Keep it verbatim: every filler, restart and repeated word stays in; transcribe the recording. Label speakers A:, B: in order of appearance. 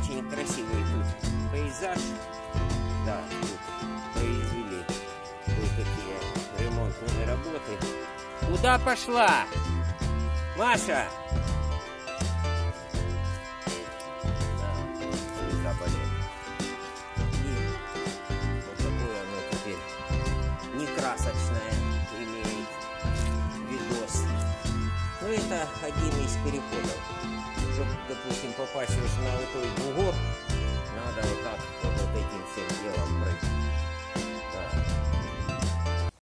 A: очень красивый тут пейзаж. Да, тут произвели кое-какие ремонтные работы. Куда пошла? Маша! Да, слегка болит. И вот такое оно теперь некрасочное имеет видос. Но это один из переходов. Чтобы, допустим, попасть на вот той бугор, надо вот так вот, вот этим всем делом пройти.